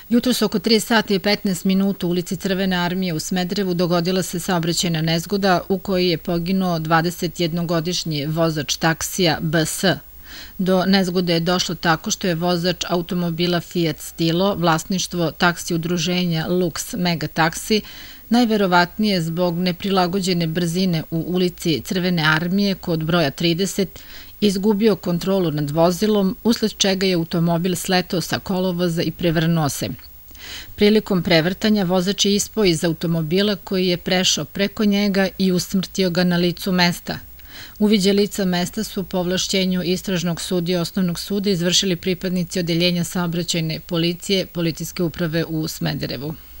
Jutros oko 3 sata i 15 minuta u ulici Crvene armije u Smederevu dogodila se saobraćajna nezgoda u kojoj je poginuo 21-godišnji vozač taksija BS. Do nezgode je došlo tako što je vozač automobila Fiat Stilo, vlasništvo taksi udruženja Lux Mega Taksi, najverovatnije zbog neprilagođene brzine u ulici Crvene armije kod broja 30, izgubio kontrolu nad vozilom, usled čega je automobil sletao sa kolovoza i prevrnuo se. Prilikom prevrtanja vozač je ispao iz automobila koji je prešao preko njega i usmrtio ga na licu mesta. Uviđaj lica mesta su po ovlašćenju istražnog sudije Osnovnog suda izvršili pripadnici Odeljenja saobraćajne policije Policijske uprave u Smederevu.